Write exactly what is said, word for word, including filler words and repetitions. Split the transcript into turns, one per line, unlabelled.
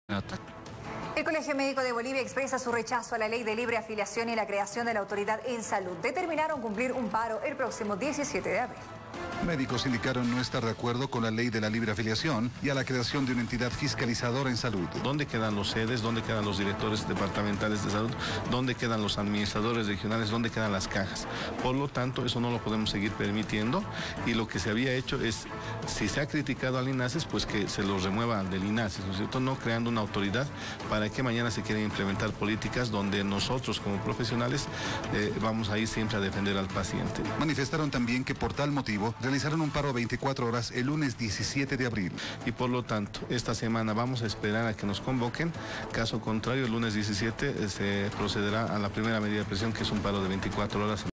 El Colegio Médico de Bolivia expresa su rechazo a la ley de libre afiliación y la creación de la autoridad en salud. Determinaron cumplir un paro el próximo diecisiete de abril.
Médicos indicaron no estar de acuerdo con la ley de la libre afiliación y a la creación de una entidad fiscalizadora en salud.
¿Dónde quedan los sedes? ¿Dónde quedan los directores departamentales de salud? ¿Dónde quedan los administradores regionales? ¿Dónde quedan las cajas? Por lo tanto, eso no lo podemos seguir permitiendo y lo que se había hecho es, si se ha criticado al INASES, pues que se lo remueva del INASES, ¿no es cierto? No creando una autoridad para que mañana se quieran implementar políticas donde nosotros como profesionales eh, vamos a ir siempre a defender al paciente.
Manifestaron también que por tal motivo realizaron un paro veinticuatro horas el lunes diecisiete de abril.
Y por lo tanto, esta semana vamos a esperar a que nos convoquen. Caso contrario, el lunes diecisiete eh, se procederá a la primera medida de presión, que es un paro de veinticuatro horas.